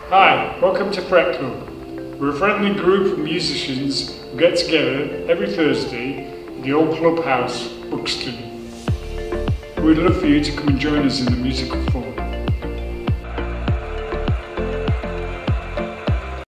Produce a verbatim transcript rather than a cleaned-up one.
Hi, welcome to Fret Club. We're a friendly group of musicians who get together every Thursday at the old clubhouse, Buxton. We'd love for you to come and join us in the musical fun.